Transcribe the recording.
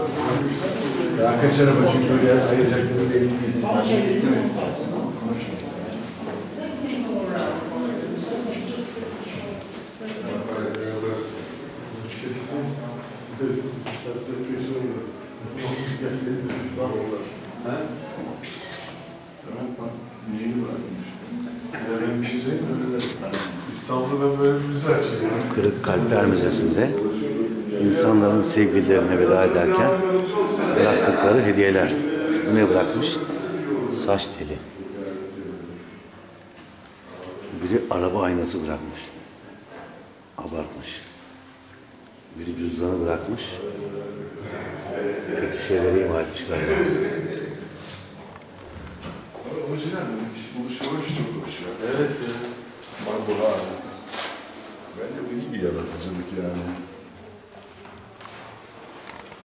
Daha kaç araba çünkü oraya ayıracakları belli değil. İstanbul'da ben böyle bir müze açayım. Kırık Kalpler Müzesi'nde insanların sevgililerine veda ederken bıraktıkları hediyeler. Bu ne bırakmış? Saç teli. Biri araba aynası bırakmış. Abartmış. Biri cüzdanı bırakmış. Kötü şeyleri ima etmiş galiba.